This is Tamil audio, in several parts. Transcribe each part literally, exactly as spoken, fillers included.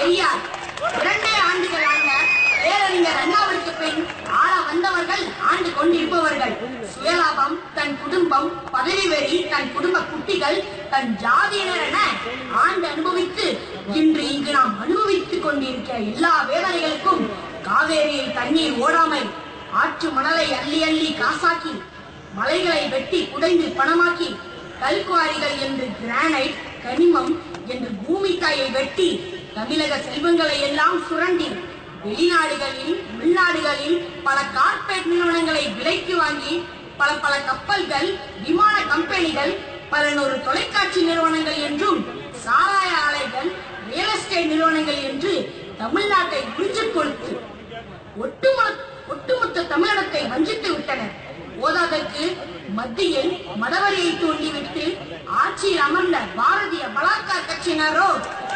பெரியார். இரண்டே ஆண்டுகளாக பேரறிஞர் அண்ணாவிற்கு பின் ஆள வந்தவர்கள் ஆண்டு கொண்டிருப்பவர்கள். சுயலாபம், தன் குடும்பம், பதவி வெறி, தன் குடும்ப குட்டிகள், தன் ஜாதியினர் என ஆண்டு அனுபவித்து இன்று இங்கு நாம் அனுபவித்துக் கொண்டிருக்கிற எல்லா வேதனைகளுக்கும் காவேரியில் தண்ணீர் ஓடாமை, ஆற்று மணலை அள்ளி அள்ளி காசாக்கி, மலைகளை வெட்டி குடைந்து பணமாக்கி, கல்குவாரிகள் என்று கிரானைட், கனிமம் என்று பூமி தாயை வெட்டி தமிழக செல்வங்களை எல்லாம் சுரண்டி வெளிநாடுகளில் உள்நாடுகளில் பல கார்ப்பரேட் நிறுவனங்களை விலைக்கு வாங்கி பல பல கப்பல்கள், விமான கம்பெனிகள், பல நூறு தொலைக்காட்சி நிறுவனங்கள் என்றும் சாராய ஆலைகள், ரியல் எஸ்டேட் நிறுவனங்கள் என்று தமிழ்நாட்டை உறிஞ்சிக் கொடுத்து ஒட்டுமொத்த ஒட்டுமொத்த தமிழகத்தை வஞ்சித்து விட்டனர். போதாதற்கு மத்தியில் மதவரியை தூண்டிவிட்டு ஆட்சியில் அமர்ந்த பாரதிய பலாத்கார கட்சியினரோ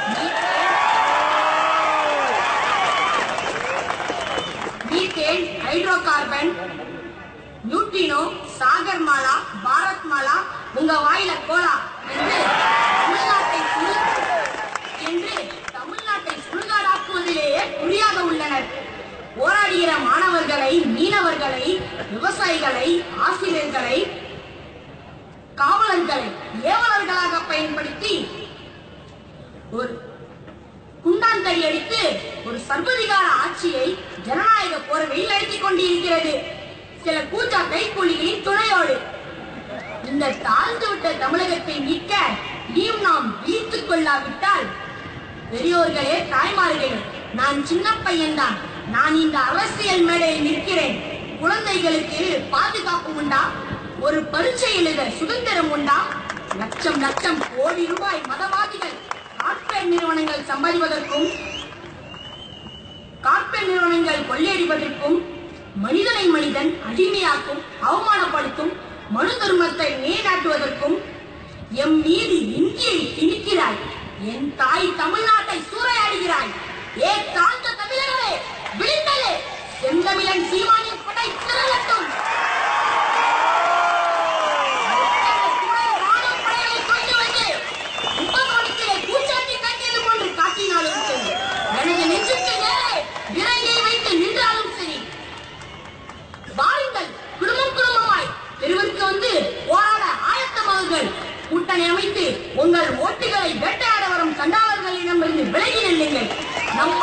methane, hydro carbon, neutrino, Sagar Mala, Bharat Mala, உங்க வாயில கோலா என்று தமிழ்நாட்டை என்று தமிழ்நாட்டை சுடுகாடாக்குவதிலேயே குறியாக உள்ளனர். போராடுகிற மாணவர்களை, மீனவர்களை, விவசாயிகளை, ஆசிரியர்களை, காவலர்களை ஏவலர்களாக பயன்படுத்தி ஒரு குண்டாந்தடி அடித்து ஒரு சர்வதிகார ஆட்சியை ஜனநாயக போர்வையில் நடத்திக் கொண்டிருக்கிறது. சில கூச்சா கைக்கூலிகளின் துணையோடு இந்த தாழ்ந்துவிட்ட தமிழகத்தை மீட்க நீயும் நாம் விழித்துக் கொள்ளாவிட்டால், பெரியோர்களே, தாய்மார்களே, நான் சின்ன பையன்தான். நான் இந்த அரசியல் மேடையில் நிற்கிறேன். குழந்தைகளுக்கு பாதுகாப்பு உண்டா? ஒரு பரீட்சை எழுத சுதந்திரம் உண்டா? லட்சம் லட்சம் கோடி ரூபாய் மதவாதிகள் கார்ப்பரேட் நிறுவனங்கள் சம்பாதிப்பதற்கும், கார்ப்பரேட் நிறுவனங்கள் கொள்ளையடிப்பதற்கும், மனிதனை மனிதன் அடிமையாக்கும், அவமானப்படுத்தும், மனு தர்மத்தை நிலைநாட்டுவதற்கும் எம் மீது இந்தியை திணிக்கிறாய். என் தாய் தமிழ்நாட்டை சூறையாடுகிறாய். ஏ தாழ்ந்த தமிழர்களே, விழித்தலே, செந்தமிழன் சீமானின் படை திரளட்டும். எனது நெஞ்சுக்கு நேரே விரங்கை வைத்து நின்றாலும் சரி, வாருங்கள், குடும்பம் குடும்பமாய் தெருவிற்கு வந்து போராட ஆயத்தமாகுங்கள். கூட்டணி அமைத்து உங்கள் ஓட்டுகளை வேட்டையாட வரும் சண்டாளர்களிடமிருந்து விலகி நில்லுங்கள். நம்